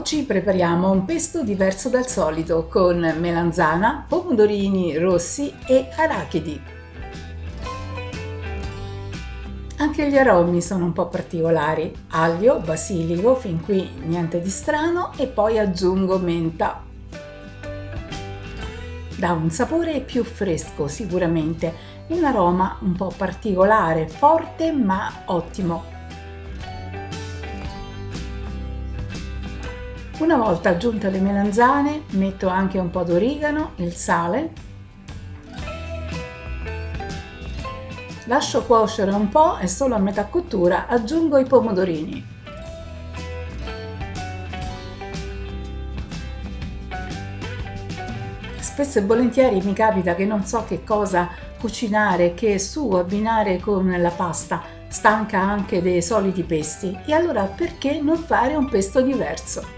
Oggi prepariamo un pesto diverso dal solito con melanzana, pomodorini rossi e arachidi. Anche gli aromi sono un po' particolari: aglio, basilico, fin qui niente di strano, e poi aggiungo menta. Dà un sapore più fresco sicuramente, un aroma un po' particolare, forte ma ottimo. Una volta aggiunte le melanzane, metto anche un po' d'origano, il sale, lascio cuocere un po' e solo a metà cottura aggiungo i pomodorini. Spesso e volentieri mi capita che non so che cosa cucinare, che sugo abbinare con la pasta, stanca anche dei soliti pesti, e allora perché non fare un pesto diverso?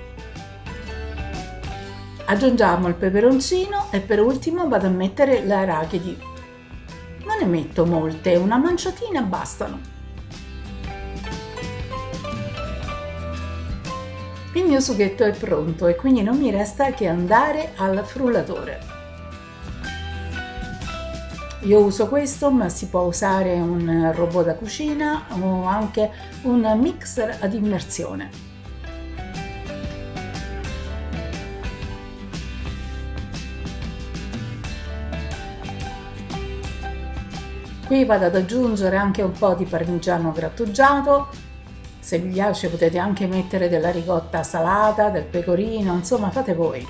Aggiungiamo il peperoncino e per ultimo vado a mettere le arachidi. Non ne metto molte, una manciatina bastano. Il mio sughetto è pronto e quindi non mi resta che andare al frullatore. Io uso questo, ma si può usare un robot da cucina o anche un mixer ad immersione. Qui vado ad aggiungere anche un po' di parmigiano grattugiato. Se vi piace potete anche mettere della ricotta salata, del pecorino, insomma fate voi.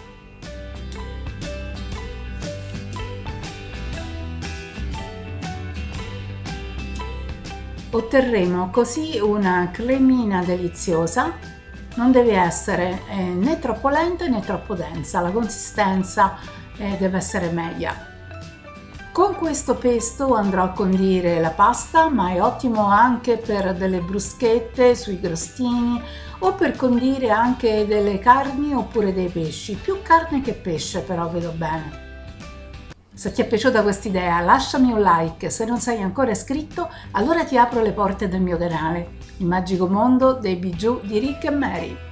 Otterremo così una cremina deliziosa. Non deve essere né troppo lenta né troppo densa, la consistenza deve essere media. Con questo pesto andrò a condire la pasta, ma è ottimo anche per delle bruschette sui crostini o per condire anche delle carni oppure dei pesci. Più carne che pesce, però vedo bene. Se ti è piaciuta quest'idea lasciami un like, se non sei ancora iscritto allora ti apro le porte del mio canale, il magico mondo dei bijou di Rick e Mary.